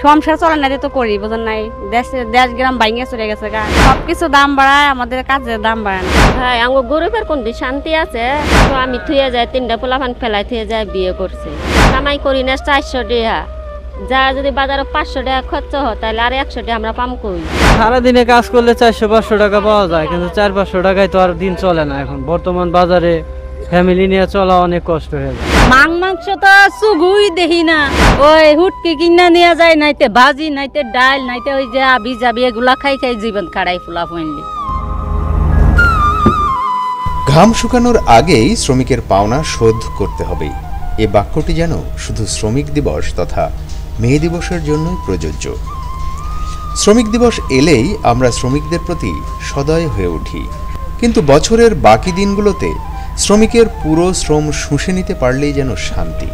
সংসার চলে না তো করি বুঝেন নাই, দেশ গ্রাম ভাঙিয়ে চলে গেছে গা, সবকিছু দাম বাড়ায়, আমাদের কাজের দাম বাড়ায় না। ভাই আমার গরিবের কোন শান্তি আছে? তো আমি থুয়ে যাই, 3টা পোলাপান ফেলাই থুয়ে যায়, বিয়ে করছে, কামাই করি না 400 টাকা, যা যদি বাজারে 500 টাকা খরচ হয় তাহলে আর 100 টাকা আমরা পাম কই? সারাদিনে কাজ করলে 400-500 টাকা পাওয়া যায়, কিন্তু 400-500 টাকায় তো আর দিন চলে না। এখন বর্তমান বাজারে ফ্যামিলি নিয়ে চলা অনেক কষ্ট হয়ে যায়। মাংস তো সুগুই দেখি না, ওই হুটকি কিনা নিয়ে যায়, নাইতে ভাজি, নাইতে ডাল, নাইতে ওই যে আবি যাবি এগুলা খাই খাই জীবন কাটাই ফুলা ফইনলি। ঘাম শুকানোর আগেই শ্রমিকের পাওনা শোধ করতে হবে, এ বাক্যটি যেন শুধু শ্রমিক দিবস তথা মে দিবসের জন্যই প্রযোজ্য। শ্রমিক দিবস এলেই আমরা শ্রমিকদের প্রতি সদয় হয়ে উঠি, কিন্তু বছরের বাকি দিনগুলোতে শ্রমিকের পুরো শ্রম শুষে নিতে পারলেই যেন শান্তি।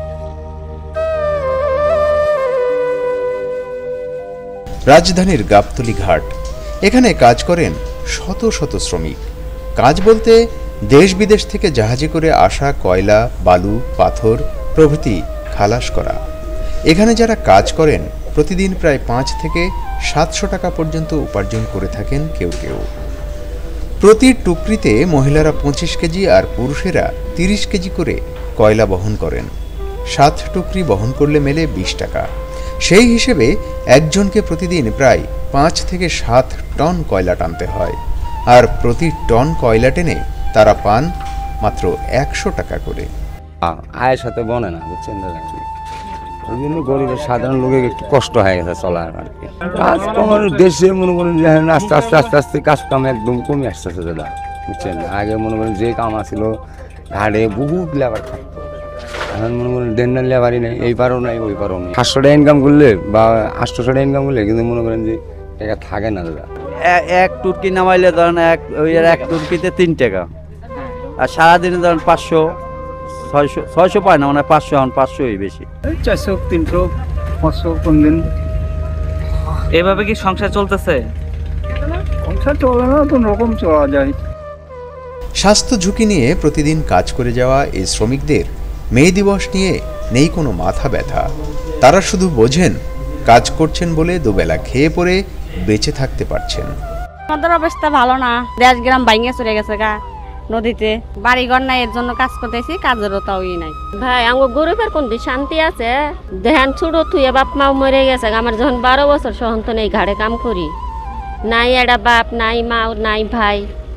রাজধানীর গাবতলী ঘাট, এখানে কাজ করেন শত শত শ্রমিক। কাজ বলতে দেশ বিদেশ থেকে জাহাজে করে আসা কয়লা, বালু, পাথর প্রভৃতি খালাস করা। এখানে যারা কাজ করেন প্রতিদিন প্রায় 5 থেকে 700 টাকা পর্যন্ত উপার্জন করে থাকেন কেউ কেউ। প্রতি টুকরিতে মহিলারা 25 কেজি আর পুরুষেরা 30 কেজি করে কয়লা বহন করেন। 7 টুকরি বহন করলে মেলে 20 টাকা। সেই হিসেবে একজনকে প্রতিদিন প্রায় 5 থেকে 7 টন কয়লা টানতে হয়, আর প্রতি টন কয়লা টেনে তারা পান মাত্র 100 টাকা করে। আয়ের সাথে বনে না, বুঝছেন দাদা, ওই জন্য গরিবের সাধারণ লোকের একটু কষ্ট হয়ে গেছে চলার আর কি। কাজ কমার দেশে মনে করেন যে আস্তে আস্তে আস্তে আস্তে কাজ কাম একদম কমে আসতেছে দাদা, বুঝছেন। আগে মনে করেন যে কাম আসছিল ঘাটে বহুত লেবার থাকতো, এখন মনে করেন ডেন্ডার লেবারই নেই, এই পারও নাই ওই পারও নেই। 700 টাকা ইনকাম করলে বা 800 টাকা ইনকাম করলে কিন্তু মনে করেন যে টাকা থাকে না দাদা। এক টুরকি নামাইলে ধরেন এক টুরকিতে 3 টাকা, আর সারাদিনে ধরেন 500-600 পায় না, মানে 500, এখন 500ই বেশি। 400, 300, 500 কোন দিন। এভাবে কি সংসার চলতেছে? সংসার চলে না, কোন রকম চলা যায়। স্বাস্থ্য ঝুঁকি নিয়ে প্রতিদিন কাজ করে যাওয়া এই শ্রমিকদের মে দিবস নিয়ে নেই কোনো মাথা ব্যথা। তারা শুধু বোঝেন কাজ করছেন বলে দুবেলা খেয়ে পরে বেঁচে থাকতে পারছেন। আমাদের অবস্থা ভালো না, দেশ গ্রাম ভাঙিয়ে চলে গেছে গা, নদীতে বাড়িঘর নাই, এর জন্য কাজ করতেছি, কাজেরও তাওই নাই। ভাই আমার গরিবের কোন শান্তি আছে? দেহান ছোট থুয়ে বাপ মা মরে গেছে, আমার যখন 12 বছর সহন তো নেই, ঘাড়ে কাম করি, নাই এটা বাপ, নাই মা, নাই ভাই,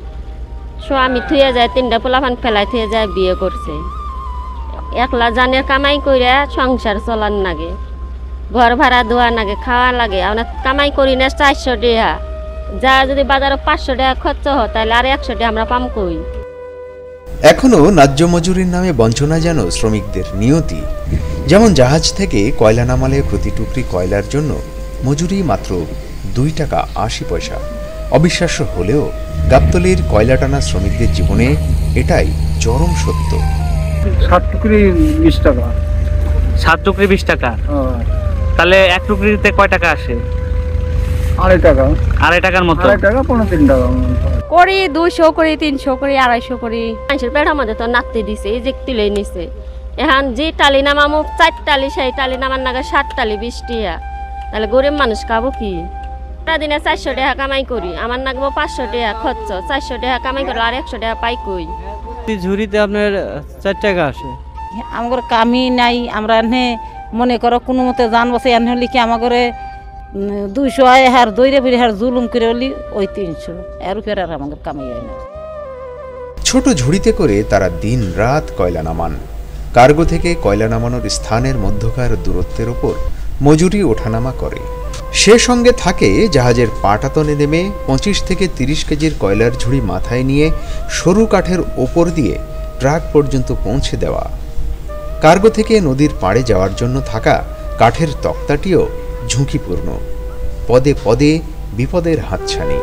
আমি থুয়ে যায়, 3টা পোলাপান ফেলাই থুয়ে যায়, বিয়ে করছে, একলা জানের কামাই করে সংসার চলার লাগে, ঘর ভাড়া দেওয়া লাগে, খাওয়া লাগে, আমরা কামাই করি না 400 টাকা, যা যদি বাজারে 500 টাকা খরচ হয় তাহলে আর 100 টাকা আমরা পাম কই? এখনো ন্যায্য মজুরির নামে বঞ্চনা যেন শ্রমিকদের নিয়তি। যেমন জাহাজ থেকে কয়লা নামালে প্রতি টুকরি কয়লার জন্য মজুরি মাত্র 2 টাকা 80 পয়সা। অবিশ্বাস্য হলেও গাবতলীর কয়লা টানা শ্রমিকদের জীবনে এটাই চরম সত্য। 7 টুকরি 20 টাকা। 7 টুকরি 20 টাকা, তাহলে 1 টুকরিতে কয় টাকা আসে? 2.5 টাকা। 2.5 টাকার মতো। 2.5 টাকা, 3 টাকা করি, 200 করি, 300 করি, 250 করি। মানুষের পেট আমাদের তো নাচতে দিছে, এই যে তুলে নিছে, এখন যে টালি নামামো 4 টালি, সেই টালি নামার নাগে 7 টালি 20 টাকা, তাহলে গরিব মানুষ খাবো কি? সারাদিনে 400 টাকা কামাই করি, আমার নাগবো 500 টাকা খরচ, 400 টাকা কামাই করলে আর 100 টাকা পাই কই? ঝুড়িতে আপনার 4 টাকা আসে। আমার কামই নাই, আমরা এনে মনে করো কোনো মতে জান বসে এনে হলি কি আমার 200 হার দৈরে ফিরে হার জুলুম করে হলি ওই 300, এর উপরে আর আমাদের কামাই হয় না। ছোট ঝুড়িতে করে তারা দিন রাত কয়লা নামান। কার্গো থেকে কয়লা নামানোর স্থানের মধ্যকার দূরত্বের ওপর মজুরি ওঠানামা করে। সে সঙ্গে থাকে জাহাজের পাটাতনে নেমে 25 থেকে 30 কেজির কয়লার ঝুড়ি মাথায় নিয়ে সরু কাঠের ওপর দিয়ে ট্রাক পর্যন্ত পৌঁছে দেওয়া। কার্গো থেকে নদীর পাড়ে যাওয়ার জন্য থাকা কাঠের তক্তাটিও ঝুঁকিপূর্ণ, পদে পদে বিপদের হাতছানি।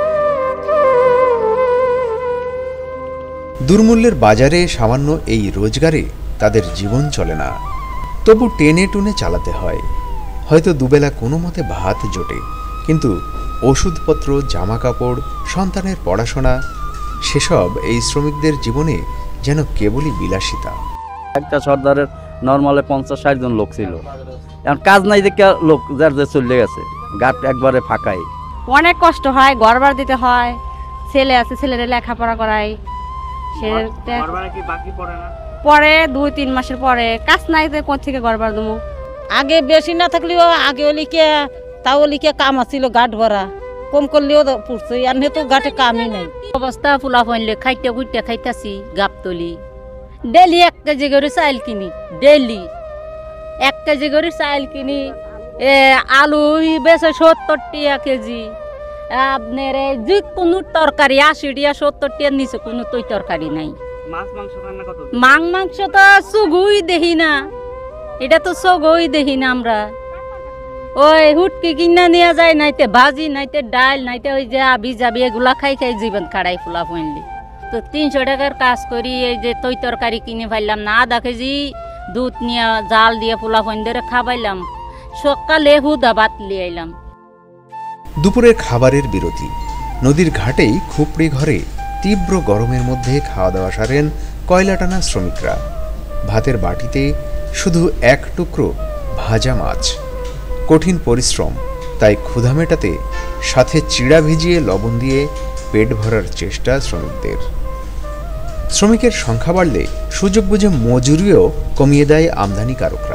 দুর্মূল্যের বাজারে সামান্য এই রোজগারে তাদের জীবন চলে না, তবু টেনে টুনে চালাতে হয়। হয়তো দুবেলা কোনো মতে ভাত জোটে, কিন্তু ওষুধপত্র, জামা কাপড়, সন্তানের পড়াশোনা, সেসব এই শ্রমিকদের জীবনে যেন কেবলই বিলাসিতা। একটা সর্দারের নর্মালে 50-60 জন লোক ছিল, এখন কাজ নাই দেখে লোক যার যে চলে গেছে, ঘাট একবারে ফাঁকাই। অনেক কষ্ট হয়, ঘর ভাড়া দিতে হয়, ছেলে আছে ছেলেরে লেখাপড়া করাই, সে ঘর ভাড়া কি বাকি পড়ে না? পরে 2-3 মাসের পরে কাজ নাই তো কোথা থেকে ঘর ভাড়া দেবো। আগে বেশি না থাকলেও আগে লিখে তাও লিখে কাম আছিল ঘাট ভরা, কম করলেও পড়ছে, আর তো ঘাটে কামই নাই। অবস্থা ফুলা ফইনলে খাইতে খুঁটতে খাইতাছি গাবতলি। ডেলি 1 কেজি করে চাইল কিনি, ডেলি 1 কেজি করে চাইল কিনি। আলু বেছে 70 টাকা কেজি। আপনার যে কোনো তরকারি 80 টাকা 70 টাকার নিচে কোনো তৈ তরকারি নাই। মাছ মাংস রান্না কত? মাংস তো চুগুই দেখি না, এটা তো চগুই দেখি না আমরা। ওই হুটকি কিনা নেওয়া যায়, নাইতে ভাজি, নাইতে ডাল, নাইতে ওই যে আবি যাবি এগুলা খাই খাই জীবন খাড়াই ফুলা ফইনলি। তো 300 টাকার কাজ করি, এই যে তৈ তরকারি কিনে পাইলাম না, আধা কেজি দুধ নিয়ে জাল দিয়ে ফুলা ফইন ধরে খাবাইলাম, সকালে হুদা ভাত লিয়ে আইলাম। দুপুরের খাবারের বিরতি। নদীর ঘাটেই খুপড়ি ঘরে তীব্র গরমের মধ্যে খাওয়া দাওয়া সারেন কয়লা টানা শ্রমিকরা। ভাতের বাটিতে শুধু 1 টুকরো ভাজা মাছ। কঠিন পরিশ্রম, তাই ক্ষুধা মেটাতে সাথে চিড়া ভিজিয়ে লবণ দিয়ে পেট ভরার চেষ্টা শ্রমিকদের। শ্রমিকের সংখ্যা বাড়লে সুযোগ বুঝে মজুরিও কমিয়ে দেয় আমদানিকারকরা।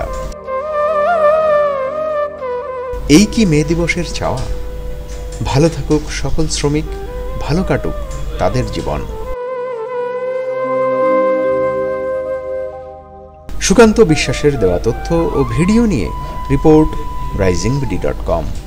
এই কি মে দিবসের চাওয়া? ভালো থাকুক সকল শ্রমিক, ভালো কাটুক তাদের জীবন। সুকান্ত বিশ্বাসের দেওয়া তথ্য ও ভিডিও নিয়ে রিপোর্ট risingBD.com।